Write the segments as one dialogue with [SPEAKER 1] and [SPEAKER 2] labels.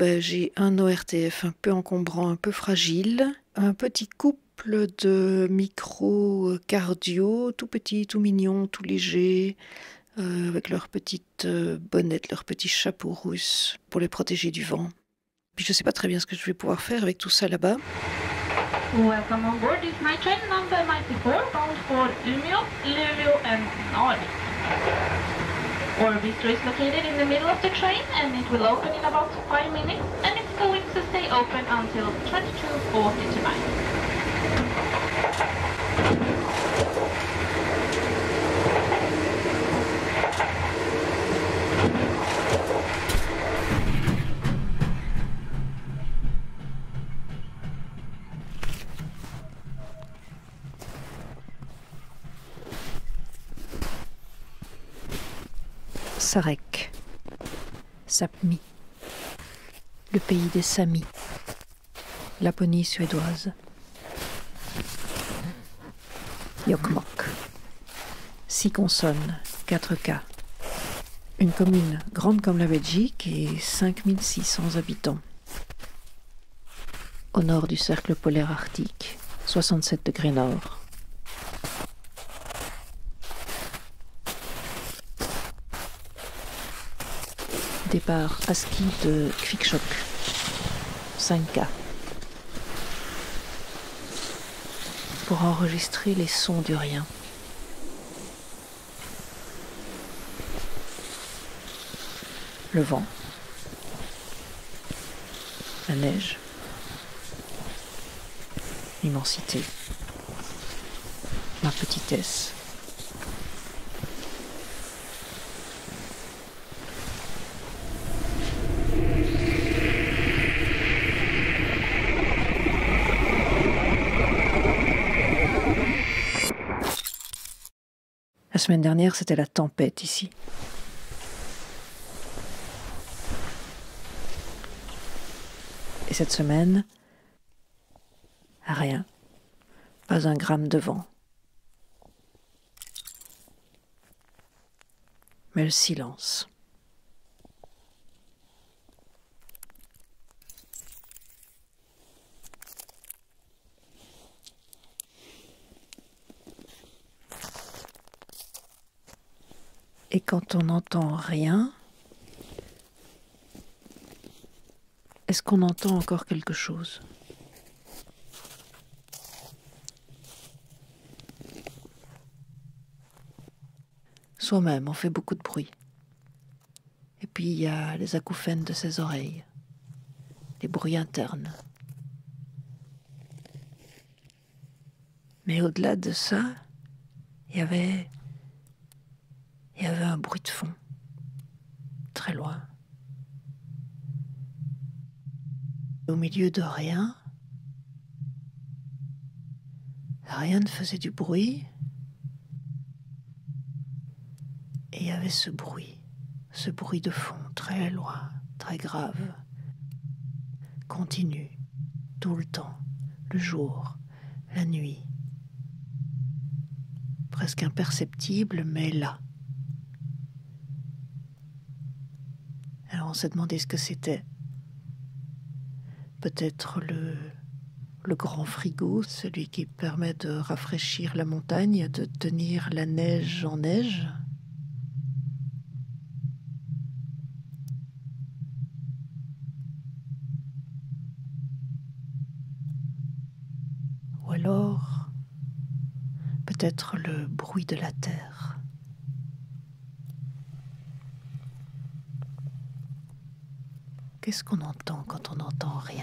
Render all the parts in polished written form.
[SPEAKER 1] j'ai un ORTF un peu encombrant, un peu fragile, un petit couple de micros cardio, tout petits, tout mignons, tout légers, avec leurs petites bonnettes, leurs petits chapeaux russes pour les protéger du vent. Puis je ne sais pas très bien ce que je vais pouvoir faire avec tout ça là-bas.
[SPEAKER 2] Welcome on board this night train number 94 bound for Umeå, Luleå and Narvik. Orbit is located in the middle of the train and it will open in about 5 minutes and it's going to stay open until 22:40 tonight.
[SPEAKER 1] Sarek, Sapmi, le pays des Samis, Laponie suédoise. Jokkmokk, 6 consonnes, 4 K. Une commune grande comme la Belgique et 5600 habitants. Au nord du cercle polaire arctique, 67 degrés nord. Départ à ski de Kvikkjokk, 5K. Pour enregistrer les sons du rien. Le vent, la neige, l'immensité, ma petitesse. La semaine dernière, c'était la tempête ici. Et cette semaine, rien, pas un gramme de vent. Mais le silence. Et quand on n'entend rien, est-ce qu'on entend encore quelque chose ? Soi-même, on fait beaucoup de bruit. Et puis il y a les acouphènes de ses oreilles, les bruits internes. Mais au-delà de ça, il y avait un bruit de fond, très loin. Au milieu de rien, rien ne faisait du bruit. Et il y avait ce bruit de fond, très loin, très grave, continu, tout le temps, le jour, la nuit. Presque imperceptible, mais là. Alors on s'est demandé ce que c'était. Peut-être le grand frigo, celui qui permet de rafraîchir la montagne, de tenir la neige en neige. Ou alors, peut-être le bruit de la terre. Qu'est-ce qu'on entend quand on n'entend rien ?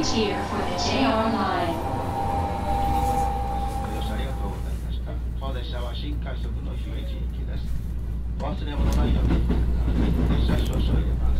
[SPEAKER 3] cheer for the JR line.
[SPEAKER 4] ご乗車ありがとうございました。当列車は新快速の姫路行きです。お忘れ物ないように列車少々入れます。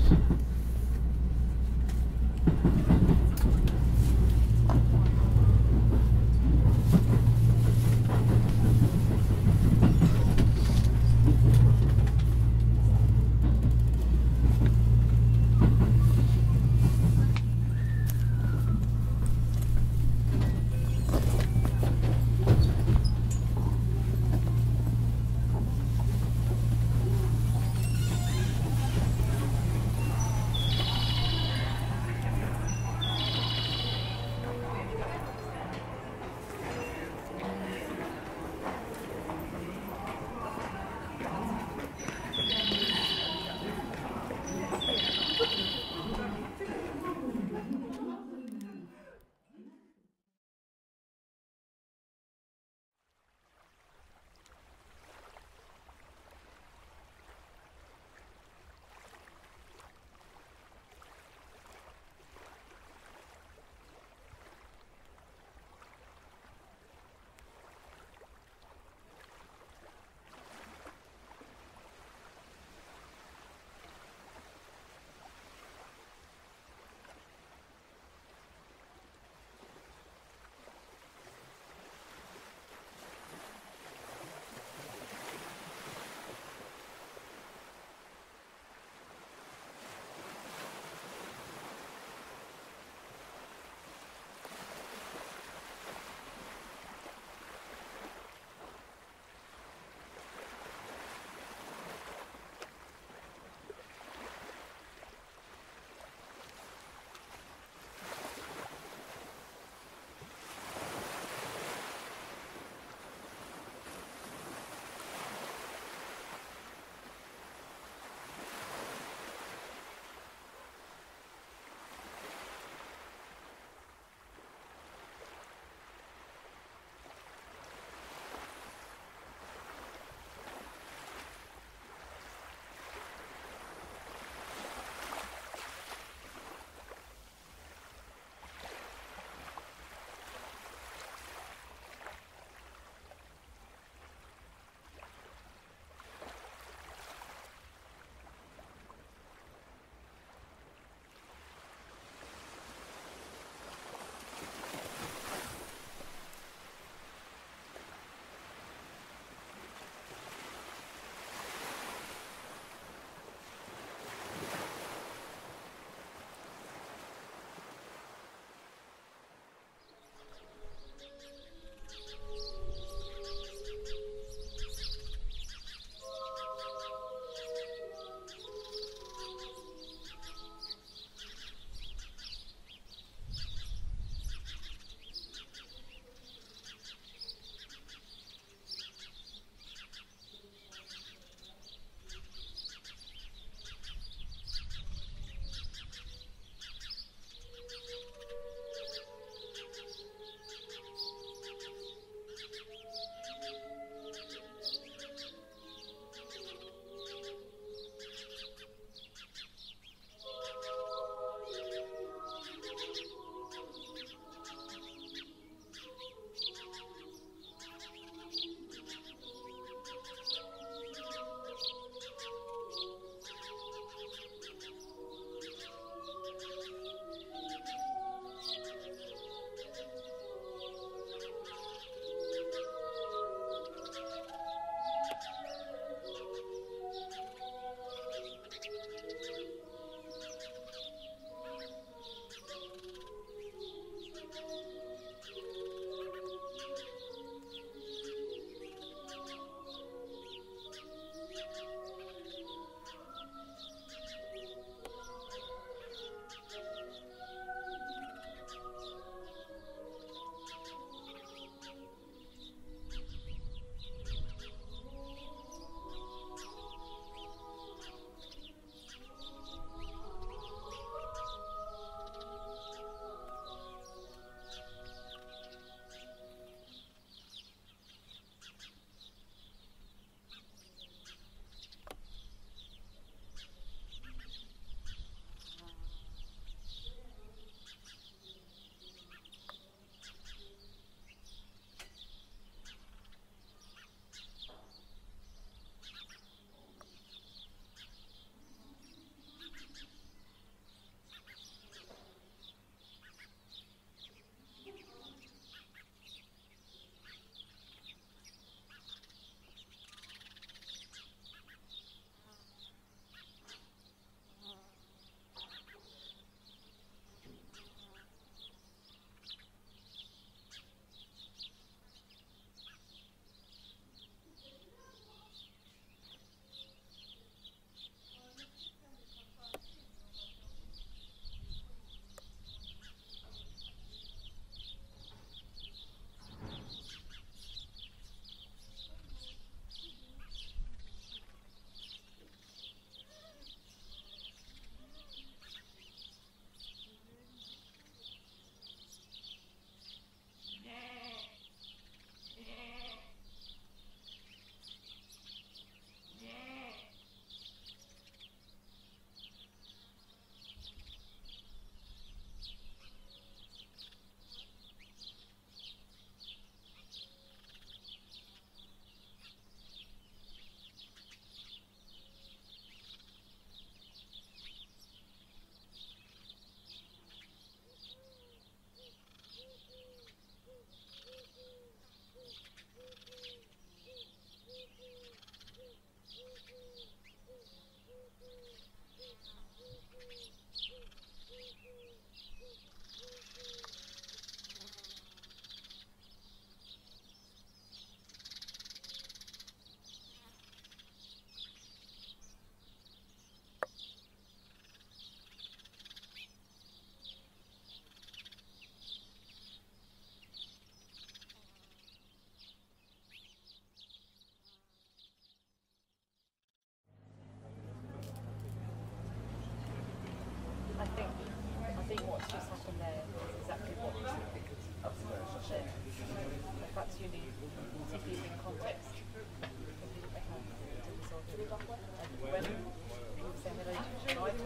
[SPEAKER 5] seeing what's just happened there is exactly what you said there. Perhaps you need to keep in context the people that have to be sorted. And when you say hello to Shemai,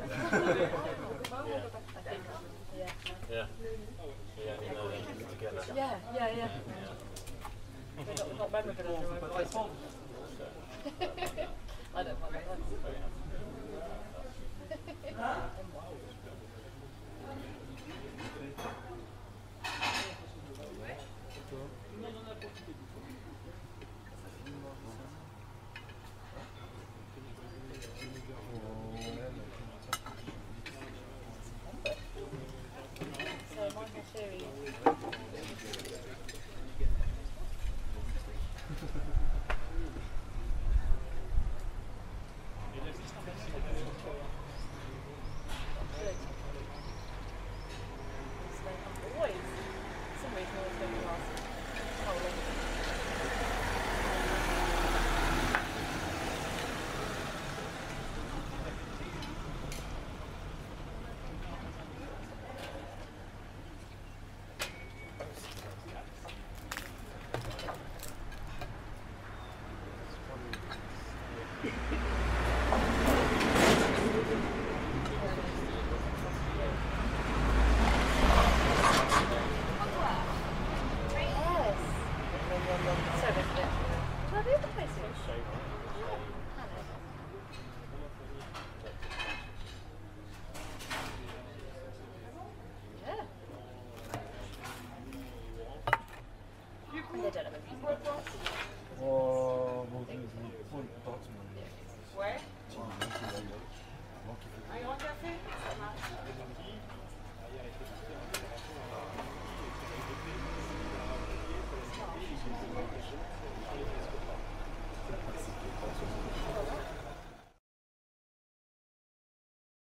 [SPEAKER 5] I think, yeah.
[SPEAKER 6] Yeah. Yeah, you know them together.
[SPEAKER 5] Yeah. They're not memorable in their own voice. I don't mind that.